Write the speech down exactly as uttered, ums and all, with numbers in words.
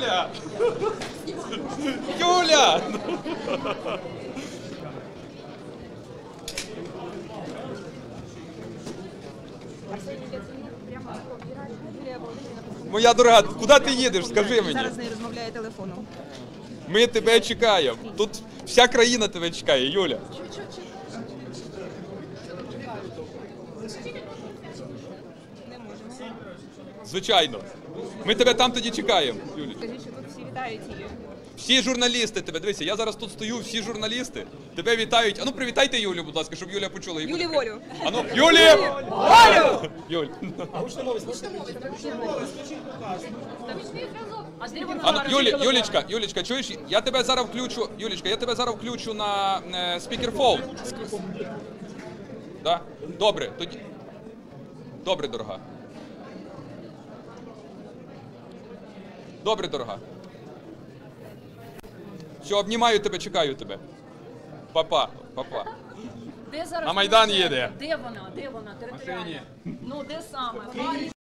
Юля! Юля! Моя дорога, куди ти їдеш? Скажи мені. Зараз з нею розмовляє телефоном. Ми тебе чекаємо. Тут вся країна тебе чекає, Юля. Не можемо. Звичайно. Ми тебе там тоді чекаємо, Юлі. Скажіть, що тут всі вітають її. Всі журналісти тебе, дивися, я зараз тут стою, всі журналісти тебе вітають. Ану, привітайте Юлю, будь ласка, щоб Юля почула. її Юлі буде. волю. Ану, Юлі! Волю! Юль. Ану, Юлі, Юлічка, Юлічка, чуєш? Я тебе зараз включу, Юлічка, я тебе зараз включу на е, спікерфон. Да? Добре, тоді. Добре, дорога. Добре, дорога. Все, обнімаю тебе, чекаю тебе. Папа, папа. Де зараз На Майдан Юлія? їде. Де вона? Де вона? Територіально? Ну, де саме?